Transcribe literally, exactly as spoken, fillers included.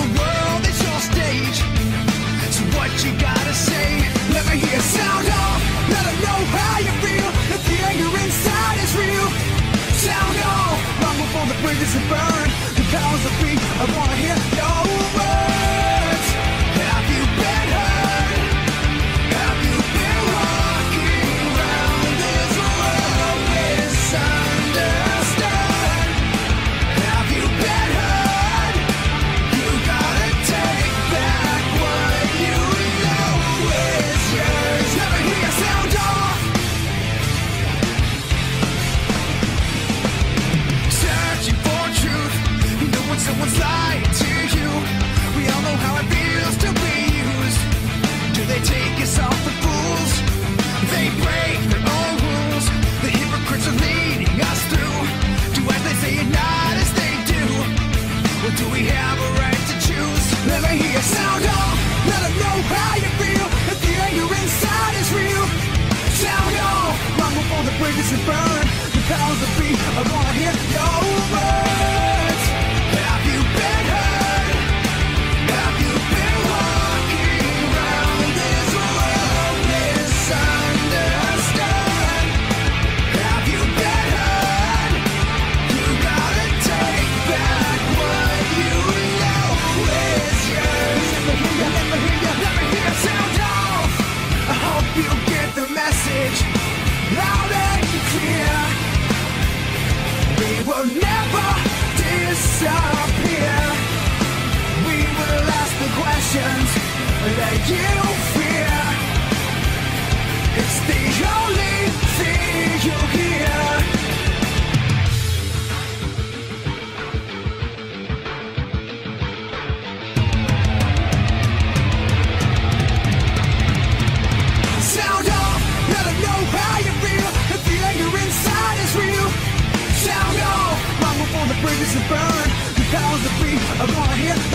the world is your stage. So what you gotta say? Let me hear sound off. Let them know how you feel. If the anger inside is real. Sound off. Long before the bridges are burned. The powers that be, I wanna hear your words. Have you been hurt? Have you been walking around this world misunderstood? Have you been hurt? You gotta take back what you know is yours. Never hear sound off. Searching for truth, knowing someone's lied to you. We all know how it feels to be used. Do they take us off for fools? They break their own rules. The hypocrites are leading us through. Do as they say and not as they do. Or do we have a right to choose? Let me hear sound off. Let them know how you feel. If the anger inside is real. Sound off. Long before the bridges are burned. The powers that be, I wanna hear your words. Have you been hurt? Have you been walking around this world misunderstood? Have you been hurt? You gotta take back what you know is yours. Let me hear ya, let me hear ya, let me hear sound off. I hope you get the message loud and clear. We will never disappear. We will ask the questions that you fear. It's the only thing you hear. Sound off, let them know how you feel. If the anger inside is real. Sound off, long before the bridges are burned. The powers that be, I wanna hear